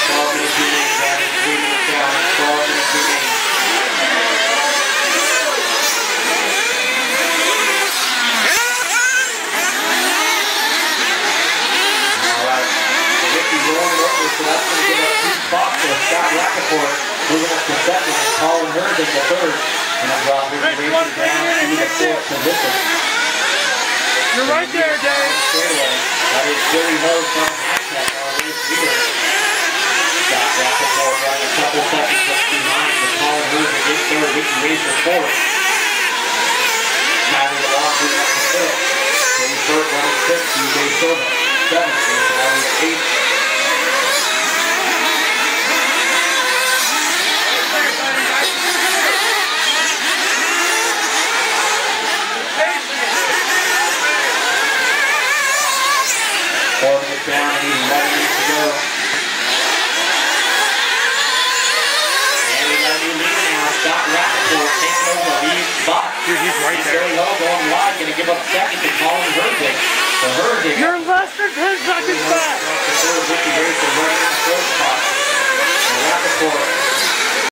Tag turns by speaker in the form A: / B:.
A: 12 minutes remaining, guys. 3 minutes down, 12 minutes remaining. Alright, so Ricky's rolling over, so that's going to give up 2 spots for Scott Rappaport, moving up to second, and Colin Herzig to third. And I'm dropping the racing down to the 4th position.
B: You're right there, Dave.
A: That is Billy Ho from Aztec, our race leader. Scott Rappaport running a couple seconds just behind with Colin Herzig in third, Ricky Racer fourth. Tyler DeLong moving up to fifth. Dave Burt running sixth, DJ Silva seventh, Jason Elliott eighth. Four minutes down, and 11 minutes to go. And we got a new leader now. Scott Rappaport taking over the lead spot.
B: Dude, he's right there.
A: Billy Ho going wide, going to give up second to Colin Herzig. So Herzig.
B: You're less than 10 seconds back.
A: The third, Ricky Racer running in the 4th spot. And Rappaport